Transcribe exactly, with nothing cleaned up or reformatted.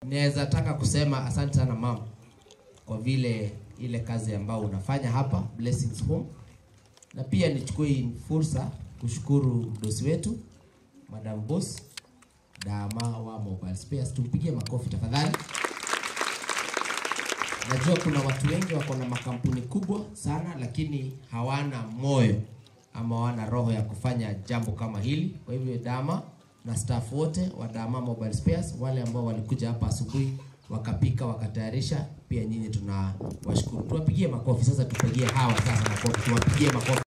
Naweza taka kusema asante sana mama kwa vile ile kazi ambayo unafanya hapa Blessings Home, na pia nichukue fursa kushukuru bosi wetu Madam Boss Dama wa Mobile Spares. Tumpigie makofi tafadhali. Najua kuna watu wengi wako na makampuni kubwa sana lakini hawana moyo ama hawana roho ya kufanya jambo kama hili. Kwa hivyo Dama na staff wote wa Dama Mobile Spares, wale ambao walikuja hapa asubuhi wakapika wakatayarisha, pia nyinyi tunawashukuru. Tuwapigie makofi sasa, tupigie hawa sasa makofi, tuwapigie makofi.